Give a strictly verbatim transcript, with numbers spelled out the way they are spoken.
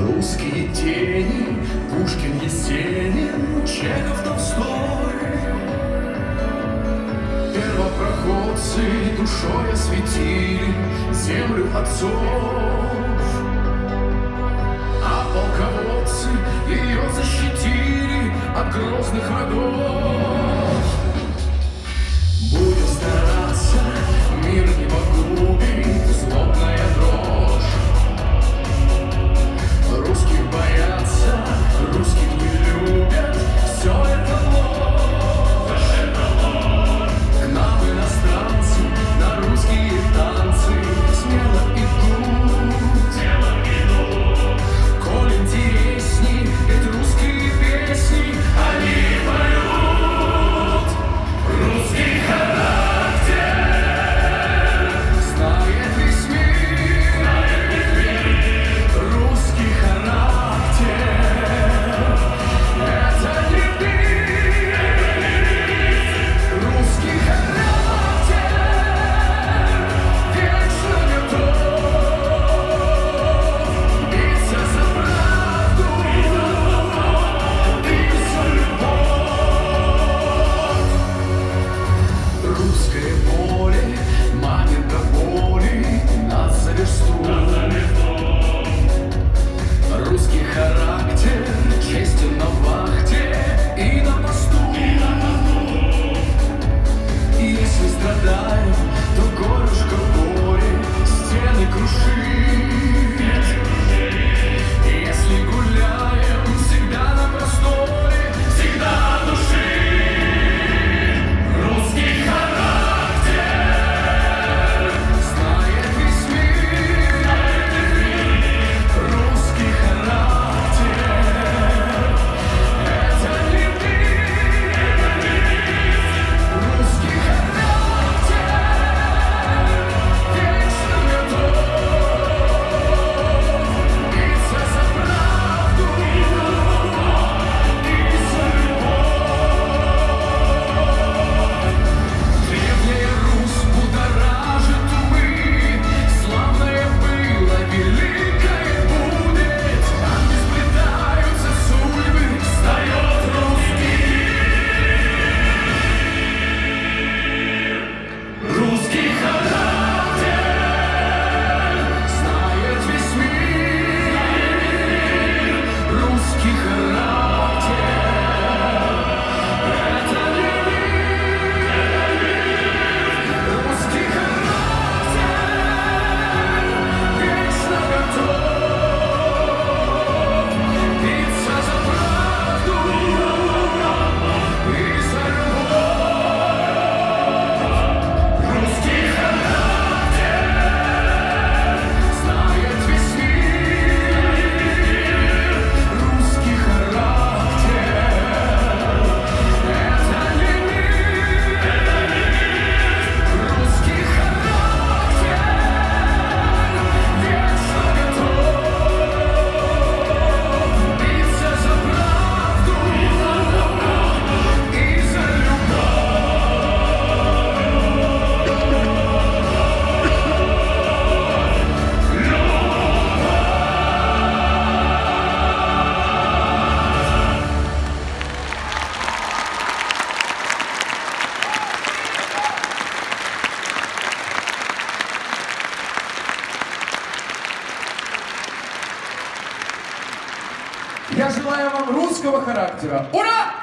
Русские тени, Пушкин, Есенин, Чехов, Толстой. Первопроходцы душой осветили землю отцов, а полководцы ее защитили от грозных врагов. Будем стараться, мир не погубит злобная дрожь. Русских боятся, русских не любят, все это ложь. К нам иностранцы на русские танцы смело идут. Коль интересней петь русские песни, они поют. Русский характер знает весь мир. Русский характер — это любви. Русский характер вечно готов биться за правду и за любовь. Русское поле манит до боли нас за версту. Русский характер честен на вахте и на посту. И если страдаем, то горюшка горе стены крушит. Если гуляем, всегда на просторе, всегда от души. Русский характер знает весь мир. Русский характер — это любви. Русский характер вечно готов биться за правду и за любовь. Древняя Русь будоражит умы, славное было, великое будет. Там, где сплетаются судьбы, встает русский мир. Русский характер знает весь мир. Русский характер — это любви. Русский характер вечно готов биться за правду и за любовь. Русский характер знает весь мир. Русский характер — это любви. Русский характер вечно готов биться за правду и за Я желаю вам русского характера. Ура!